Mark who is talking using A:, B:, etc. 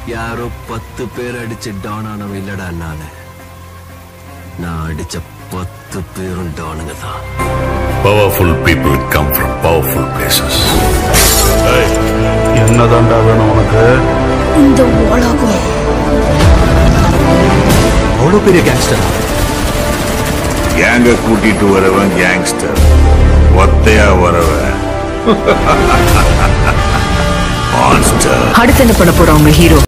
A: யாரோ 10 பேர் அடிச்சு டான் ஆனவன் இல்லடா நான் அடிச்ச 10 பேரும் டானுங்க தான்.
B: Powerful people come from powerful places.
C: என்னதான்டா வேணும் உனக்கு?
D: இந்த உலகம்
A: அவ்வளோ பெரிய கேங்ஸ்டர்.
B: கேங்க கூட்டிட்டு வரவன் கேங்ஸ்டர், ஒத்தையா வரவன் மான்ஸ்டர்.
D: அடுத்து என்ன பண்ண போறோம் உங்க ஹீரோ?